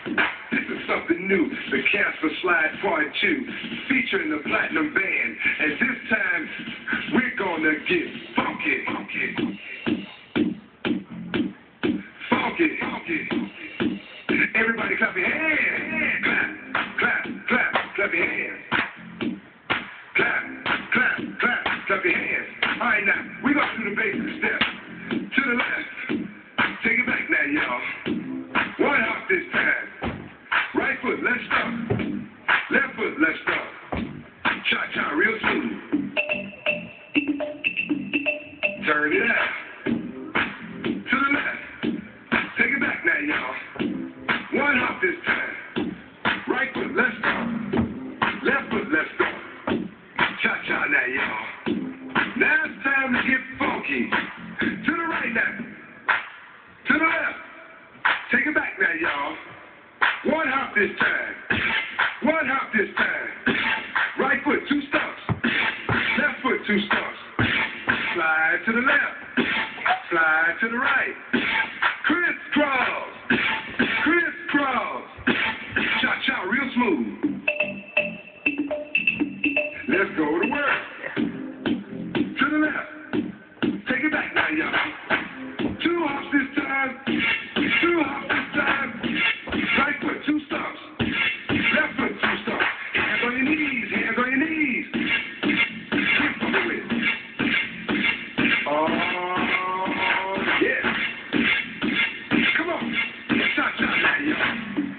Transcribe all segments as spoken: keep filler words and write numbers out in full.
This is something new, the Casper Slide Part two, featuring the Platinum Band. And this time, we're gonna get funky, funky, funky, funky. Everybody clap your hands. Clap, clap, clap, clap your hands. Clap, clap, clap, clap your hands. All right, now, we're gonna do the basic step. To the left. Take it back now, y'all. One hop this time. Right foot, let's start. Left foot, let's start. Cha-cha, real smooth. Turn it out. To the left. Take it back now, y'all. One hop this time. Right foot, let's start. Left foot, let's start. Cha-cha now, y'all. Now it's time to get funky. To the right now. To the left. Take it back now, y'all. One hop this time. One hop this time. Right foot, two stumps. Left foot, two stumps. Slide to the left. Slide to the right. Crisscross. Crisscross. Cha-cha, real smooth. Let's go to work. To the left. Take it back now, y'all. Two hops this time. Two hops this time. Right foot, two stumps. Left foot, two stumps. Hands on your knees. Hands on your knees. Keep moving. Oh, yeah. Come on. Cha-cha now, y'all.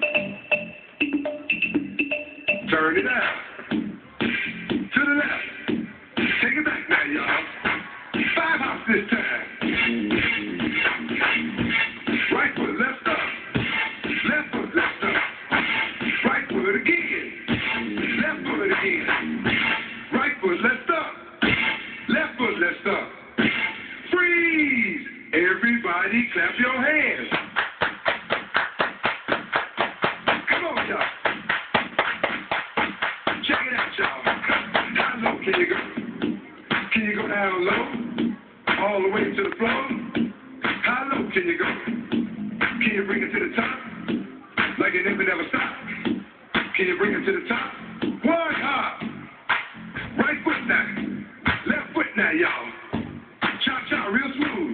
Turn it out. To the left. Take it back now, y'all. Five hops this time. Right foot, left up. Left foot, left up. Right foot again. Left foot again. Right foot, left up. Left foot, left up. Freeze! Everybody clap your hands. Come on, y'all. Check it out, y'all. How low can you go? Can you go down low? All the way to the floor? How low can you go? Can you bring it to the top? Like it never, never stop? Can you bring it to the top? One hop. Right foot now. Left foot now, y'all. Cha-cha, real smooth.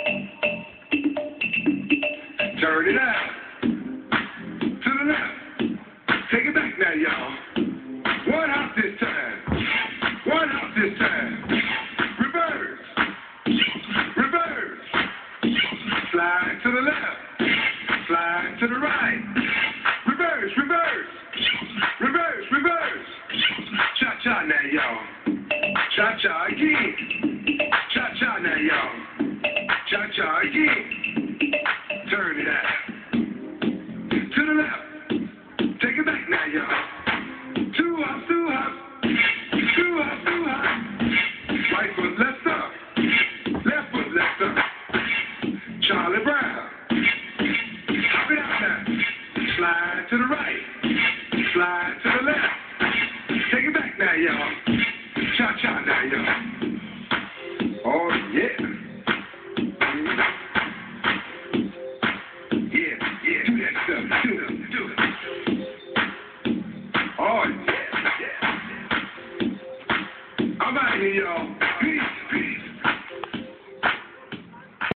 Turn it out. To the left. Take it back now, y'all. One hop this time. One hop this time. Reverse. Reverse. Slide to the left. Slide to the right. Reverse, reverse. Reverse, reverse. Cha-cha now, y'all. Cha-cha again. Cha-cha now, y'all. Cha-cha again. Turn it out.